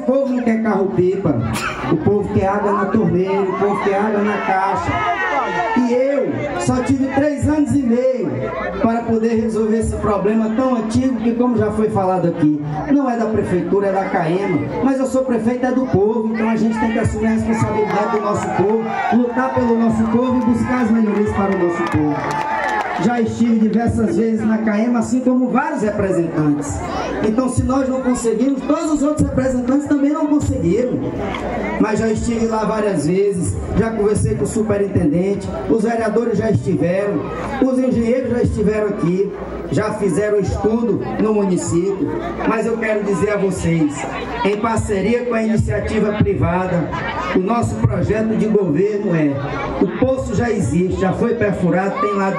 povo não quer carro-pipa, o povo quer água na torneira, o povo quer água na caixa. E eu só tive 3 anos e meio para poder resolver esse problema tão antigo que, como já foi falado aqui, não é da prefeitura, é da CAEMA, mas eu sou prefeito, é do povo, então a gente tem que assumir a responsabilidade do nosso povo, lutar pelo nosso povo e buscar as melhorias para o nosso povo. Já estive diversas vezes na CAEMA, assim como vários representantes. Então, se nós não conseguimos, todos os outros representantes também não conseguiram. Mas já estive lá várias vezes, já conversei com o superintendente, os vereadores já estiveram, os engenheiros já estiveram aqui, já fizeram estudo no município. Mas eu quero dizer a vocês, em parceria com a iniciativa privada, o nosso projeto de governo o poço já existe, já foi perfurado, tem lá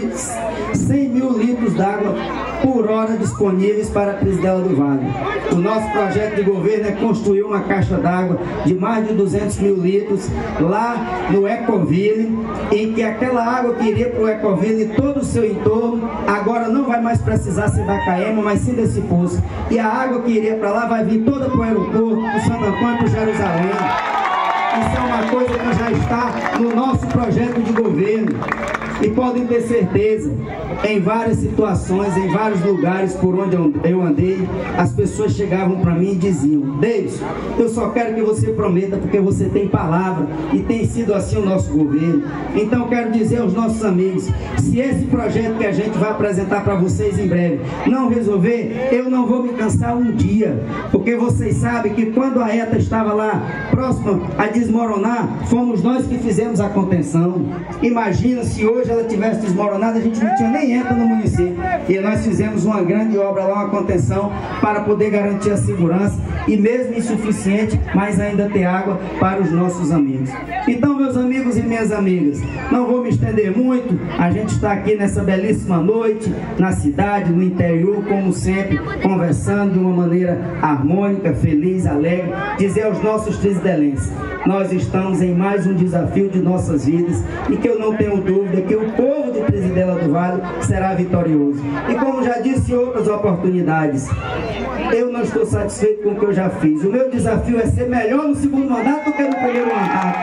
100 mil litros d'água por hora disponíveis para a Presidela do Vale. O nosso projeto de governo é construir uma caixa d'água de mais de 200 mil litros lá no Ecoville, em que aquela água que iria para o Ecoville e todo o seu entorno, agora não vai mais precisar ser da CAEMA, mas sim desse poço. E a água que iria para lá vai vir toda para o aeroporto, para o Santo Antônio, para o Jerusalém. Isso é uma coisa que já está no nosso projeto de governo. E podem ter certeza, em várias situações, em vários lugares por onde eu andei, as pessoas chegavam para mim e diziam: Deison, eu só quero que você prometa, porque você tem palavra, e tem sido assim o nosso governo. Então quero dizer aos nossos amigos, se esse projeto que a gente vai apresentar para vocês em breve não resolver, eu não vou me cansar um dia, porque vocês sabem que quando a ETA estava lá próxima a desmoronar, fomos nós que fizemos a contenção. Imagina se hoje ela tivesse desmoronado, a gente não tinha nem ETA no município. E nós fizemos uma grande obra lá, uma contenção, para poder garantir a segurança, e mesmo insuficiente, mas ainda ter água para os nossos amigos. Então, meus amigos e minhas amigas, não vou me estender muito, a gente está aqui nessa belíssima noite, na cidade, no interior, como sempre, conversando de uma maneira harmônica, feliz, alegre, dizer aos nossos trisidelenses: nós estamos em mais um desafio de nossas vidas, e que eu não tenho dúvida que o povo de Presidela do Vale será vitorioso. E como já disse em outras oportunidades, eu não estou satisfeito com o que eu já fiz. O meu desafio é ser melhor no segundo mandato do que no primeiro mandato.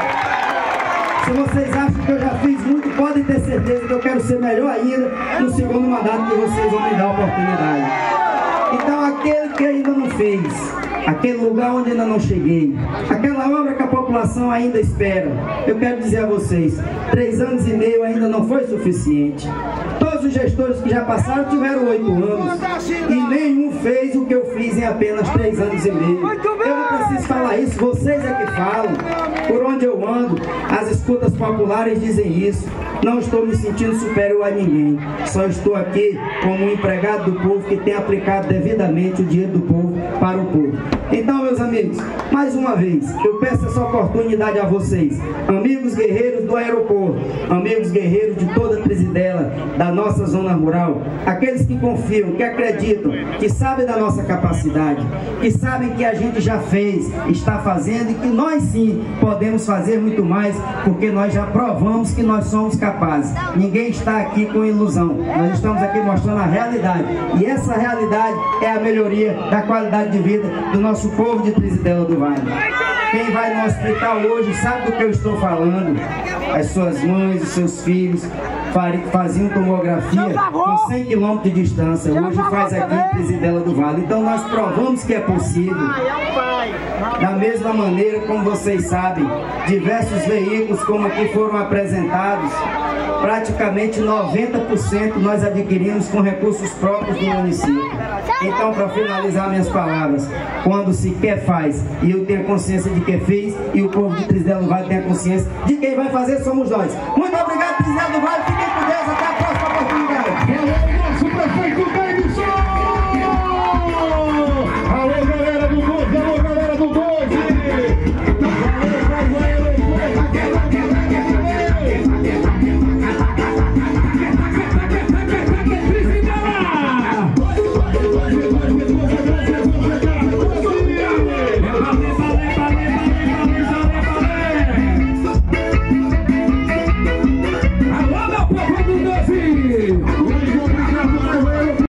Se vocês acham que eu já fiz muito, podem ter certeza que eu quero ser melhor ainda no segundo mandato, que vocês vão me dar a oportunidade. Então, aquele que ainda não fez, aquele lugar onde ainda não cheguei, aquela obra que a população ainda espera, eu quero dizer a vocês, 3 anos e meio ainda não foi suficiente. Todos os gestores que já passaram tiveram 8 anos e nenhum fez o que eu fiz em apenas 3 anos e meio. Eu não preciso falar isso, vocês é que falam. Por onde eu ando, as escutas populares dizem isso. Não estou me sentindo superior a ninguém. Só estou aqui como um empregado do povo que tem aplicado devidamente o dinheiro do povo para o povo. Então, meus amigos, mais uma vez, eu peço essa oportunidade a vocês, amigos guerreiros do aeroporto, amigos guerreiros de toda a Presidela, da nossa zona rural, aqueles que confiam, que acreditam, que sabem da nossa capacidade, que sabem que a gente já fez, está fazendo, e que nós sim podemos fazer muito mais, porque nós já provamos que nós somos capazes. Ninguém está aqui com ilusão, nós estamos aqui mostrando a realidade, e essa realidade é a melhoria da qualidade de vida do nosso povo de Presidela do Vale. Quem vai no hospital hoje sabe do que eu estou falando. As suas mães, os seus filhos faziam tomografia com 100 km de distância, hoje faz aqui em Presidela do Vale. Então nós provamos que é possível. Da mesma maneira, como vocês sabem, diversos veículos como aqui foram apresentados, praticamente 90% nós adquirimos com recursos próprios do município. Então, para finalizar minhas palavras, quando se quer faz, e eu tenho consciência de que fez, e o povo de Presidela do Vale tem a consciência de quem vai fazer, somos nós. Muito obrigado, Presidela do Vale, fiquem com Deus, até a próxima oportunidade. Alô, nosso prefeito Davidson! Alô, galera do 12, alô, galera do 12!